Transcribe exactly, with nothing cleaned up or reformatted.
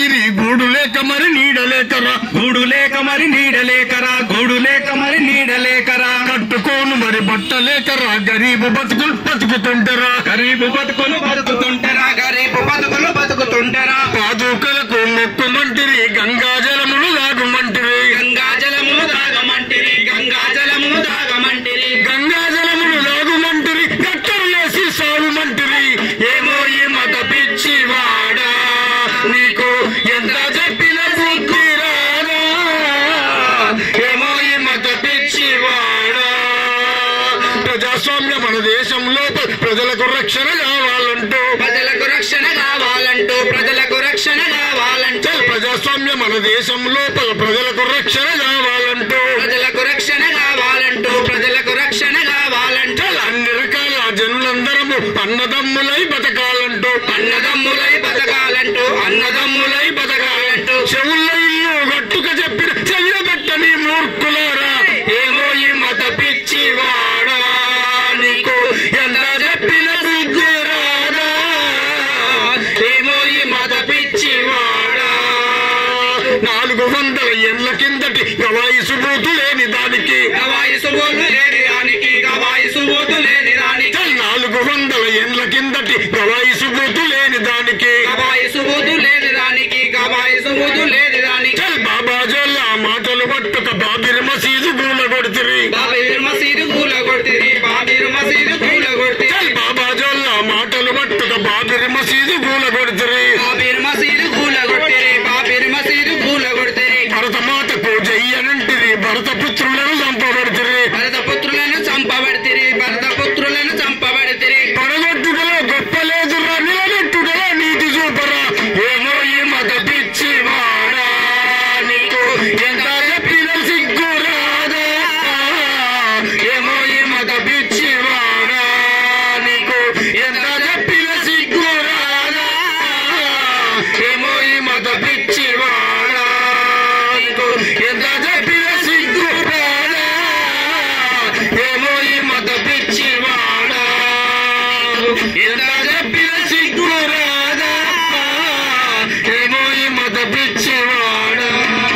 ఇరి గూడు లేక మరి నీడలేకరా గూడు లేక మరి నీడలేకరా గూడు లేక మరి నీడలేకరా కట్టుకోను మరి బట్టలేకరా గరీబు బతుకులు బతుకుతుంటరా గరీబు బతుకులు బతుకుతుంటరా గరీబు బతుకులు బతుకుతుంటరా పాదుకలకు మొక్కుమంటిరి గంగా జలములు దాగమంటిరి గంగా జలములు దాగమంటిరి గంగా జలములు దాగమంటిరి గంగా జలములు దాగుమంటిరి కట్టలు వేసి సాగుమంటిరి ఏమో ఈ మత పిచ్చి వాడా నీకు ఎంత చెప్పిన బుద్ధి రాదా ఏమో ఈ మత పిచ్చి వాడా ప్రజాస్వామ్య మన దేశంలో ప్రజలకు రక్షణ కావాలంటూ ప్రజలకు రక్షణ కావాలంటూ ప్రజలకు రక్షణ కావాలంటూ ప్రజాస్వామ్య మన దేశంలో ప్రజలకు రక్షణ కావాలంటూ ప్రజలకు రక్షణ కావాలంటూ ప్రజలకు రక్షణ కావాలంటూ అన్ని రకాల జనులందరము అన్నదమ్ములై బతకాలంటూ అన్నదమ్ములై బతకాలంటూ అన్నదమ్ములై బతకాలంటూ చెవుల ఇల్లు గట్టుక చెప్పిన చెవిన పెట్టని మూర్ఖులారా ఏమో ఈ మత పిచ్చి వాడా నీకు ఎంత చెప్పిన బుద్ధి రాదా ఏమో ఈ మత పిచ్చి వాడా నాలుగు వందల ఏళ్ల కిందటి గవాయిసు బూతు లేని దానికి గవాయిసు బోటు లేని దానికి గవాయిసు బోటు లేని దానికి నాలుగు వందల ఏళ్ల కిందటి గవాయిసు బూతు లేని దానికి గవాయిసు బోటు లేని దానికి గవాయిసు బోటు లేని దానికి చల్ బాబాజోల్లా మాటలు పట్టుక బాబిర్ మసీదు గూల కొడుతురి బాబీర్ మసీదు కూల కొడుతుంది బాబీర్ మసీదు కూల కొడుతుంది చల్ బాబాజోల్లా మాటలు పట్టుక బాబిర్ మసీదు గూల కొడుతురి బాబీర్ మసీదు కూల కొడుతుంది బాబీర్ మసీదు కూల కొడుతుంది భరత మాతకు జయ్యనంటిరి భరత పుత్రులను చంపబడుతురి భరత పుత్రులను చంపబడితిరి భరత పుత్రులను చంపబడితిరి పడగొట్టుదలో గొప్ప లేదురా నిలబెట్టుదలో నీతి చూపరా ఏమో ఈ మత పిచ్చి వాడా నీకు ఎంత చెప్పిన సిగ్గు రాదా ఏమో ఈ మత పిచ్చి వాడా నీకు ఎంత చెప్పిన సిగ్గు రాదా ఏమో ఈ మత పిచ్చి వాడా నీకు ఎంత చెప్పిన సిగ్గు రాదా ఏమో ఈ మత పిచ్చి వాడా ఎంత చెప్పిన